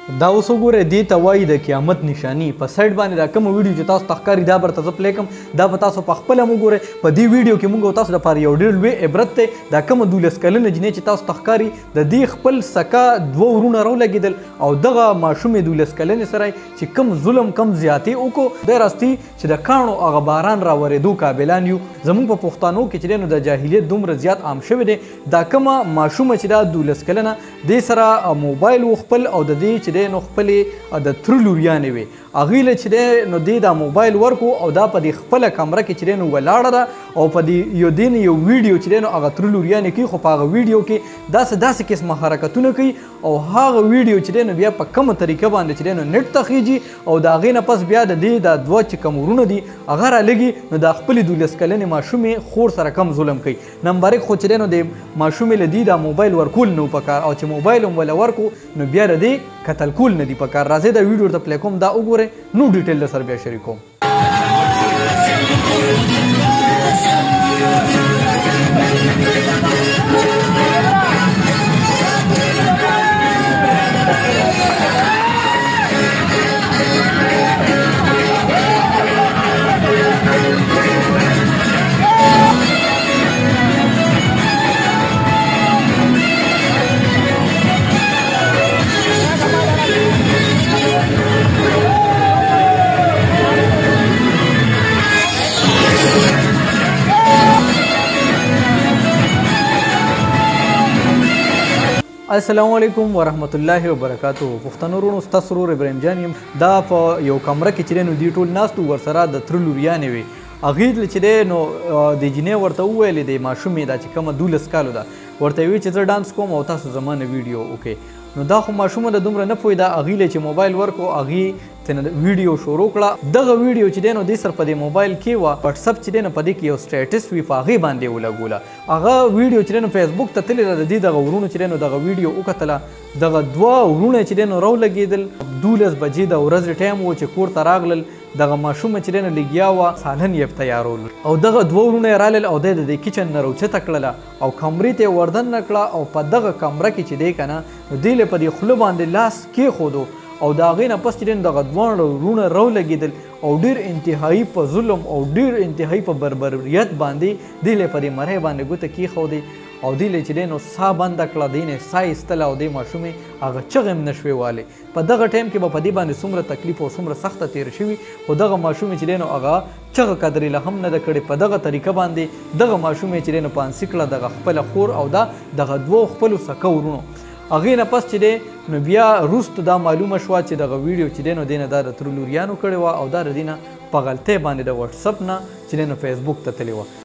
دا اوس وګورئ دې ته وایي د قیامت نشاني. په سایډ باندې دا کومه ویډیو چې تاسو ته ښکاري دا به درته زه پلی کړم، دا به تاسو په خپله هم وګورئ. په دې ویډیو کې موږ تاسو دپاره یو ډېر لوی عبرت دی. دا کومه 12 کلنه جینۍ چې تاسو ته ښکاري د دې خپل سکه 2 ورونه راولګېدل او دغه ماشوم 12 کلنې سره چې کم ظلم کم زیاتې وکړو. دی راستي چې د کاڼو هغه باران راورېدو قابلان یو. زموږ په پښتنو کې چې دی نو د جاهلیت دومره زیات عام شوی دی. دا کومه ماشومه چې دا 12 کلنه دې سره موبایل و خپل او د دې چې دی نو خپلې د تره لوریانې وې. هغوی له چې دی نو دې دا موبایل ورکو او دا په دې خپله کمره کې چې دی نو ولاړه ده او په دې یو دې نه یو ویډیو چې دی نو هغه تره لوریانې کوي، خو په هغه ویډیو کې داسې قسمه حرکتونه کوي او هغه ویډیو چې دی نو بیا په کومه طریقه باندې چې دی نو نیټ ته خیږي او د هغې نه پس بیا د دې دا 2 چې کوم ورونه دي هغه رالګي نو دا خپلې 12 کلنې ماشومې خور سره کم ظلم کوي. نمبر 1 خو چې دی نو د ماشومې له دې دا موبایل ورکول نه پکار او چې موبایل هم وله ورکو نو بیا د دې قتل کول نه دي پکار. راځئ دا ویډیو ورته پلی کوم، دا وګورئ نو ډیټیل در سره بیا شریکوم. السلام علیکم ورحمت الله وبرکاتو. پښتنو وروڼو ستاسو ورور ابراهیم جان یم. دا په یو کمره کې چې دی نو دوی ټول ناست وو، ورسره د تره لوریانې وې. هغې چې دی نو د جینۍ ورته وویلې د ماشومې دا چې کومه 12 کالو ده ورته یې وویل چې زه ډانس کوم او تاسو زما نه ویډیو وکړئ. نو دا خو ماشومه د دومره نه پوهېده. هغې چې موبایل ورکو هغې ترنه ویډیو شروع کړه. دغه ویډیو چې دی نو دې سره په دې موبایل کې وه وټسپ چې دی نو په دې کې یو سټیټس وي په هغې باندې یې ولګوله. هغه ویډیو چې دی نو فیسبوک ته تللې ده. د دې دغه ورونو چې دی نو دغه ویډیو وکتله. دغه 2 ورونه چې دی نو راولګېدل. 12 بجې د ورځې ټایم و چې کور ته راغلل. دغه ماشومه چې دی نو لګیا وه سالن یې تیارول او دغه 2 ورونه یې رالل او دی د دې کچن نه راوچته کړله او کمرې ته یې وردننه کړه او په دغه کمره کې چې دی که نه نو دې له په دې خوله باندې لاس کېښودو او د هغې نه پس چې دی دغه 2 ورونه راولګېدل او ډېر انتهایي په ظلم او ډېر انتهایي په بربریت باندې دې له په دې مرۍ باندې ګوته کېښودې او دې له چې دی نو ساه بنده کړه. دې نه ساه ایستله او دې ماشومې هغه چغې هم نه شوې والې. په دغه ټایم کې به په دې باندې څومره تکلیف او څومره سخته تېره شوي، خو دغه ماشومې چې دی نو هغه چغه قدرېله هم نه ده کړې. په دغه طریقه باندې دغه ماشومې چې دی نو پانسي کړه دغه خپله خور او دغه 2 خپلو سکه ورونو. هغې نه پس چې دی نو بیا وروسته دا معلومه شوه چې دغه ویډیو چې دی نو دې نه دا د تره لوریانو کړې وه او دا د دې نه په غلطۍ باندې د وټسپ نه چې دی نو فیسبوک ته تللې وه.